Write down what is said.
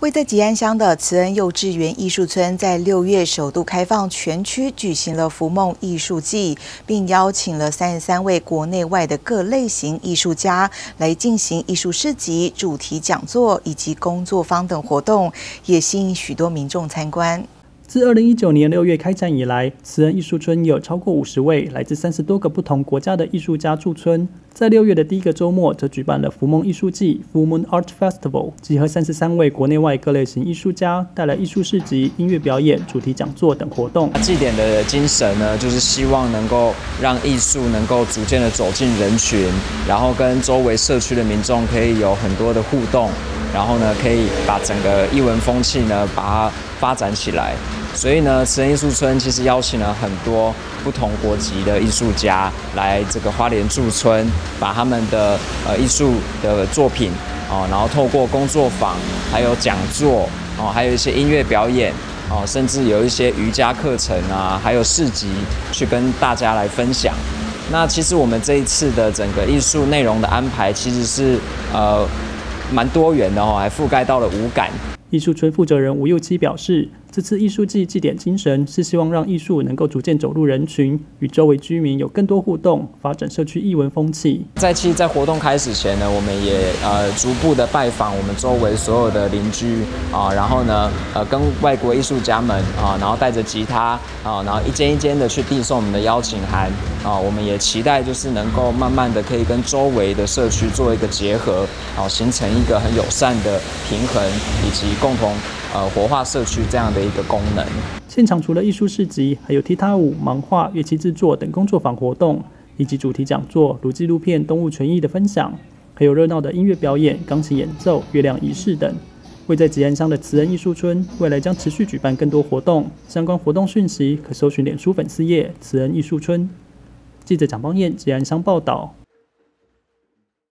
位在吉安乡的慈恩幼稚园艺术村，在6月首度开放全区举行了浮梦艺术季，并邀请了33位国内外的各类型艺术家来进行艺术市集、主题讲座以及工作坊等活动，也吸引许多民众参观。 自2019年6月开展以来，慈恩艺术村有超过50位来自30多个不同国家的艺术家驻村。在6月的第一个周末，则举办了浮梦艺术季 （Full Moon Art Festival）， 集合33位国内外各类型艺术家，带来艺术市集、音乐表演、主题讲座等活动。 祭典的精神呢，就是希望能够让艺术能够逐渐的走进人群，然后跟周围社区的民众可以有很多的互动，然后呢，可以把整个艺文风气呢，把它发展起来。所以呢，慈恩艺术村其实邀请了很多不同国籍的艺术家来这个花莲驻村，把他们的艺术的作品然后透过工作坊、还有讲座还有一些音乐表演甚至有一些瑜伽课程啊，还有市集去跟大家来分享。那其实我们这一次的整个艺术内容的安排其实是蛮多元的还覆盖到了5感。 艺术村负责人吴佑基表示，这次艺术季祭典精神是希望让艺术能够逐渐走入人群，与周围居民有更多互动，发展社区艺文风气。 在活动开始前呢，我们也逐步的拜访我们周围所有的邻居然后呢跟外国艺术家们然后带着吉他然后一间一间的去递送我们的邀请函我们也期待就是能够慢慢的可以跟周围的社区做一个结合形成一个很友善的平衡以及共同活化社区这样的一个功能。 现场除了艺术市集，还有踢踏舞、盲画、乐器制作等工作坊活动，以及主题讲座、如纪录片、动物权益的分享，还有热闹的音乐表演、钢琴演奏、月亮仪式等。位在吉安乡的慈恩艺术村，未来将持续举办更多活动。相关活动讯息可搜寻脸书粉丝页慈恩艺术村。记者蒋邦彦吉安乡报道。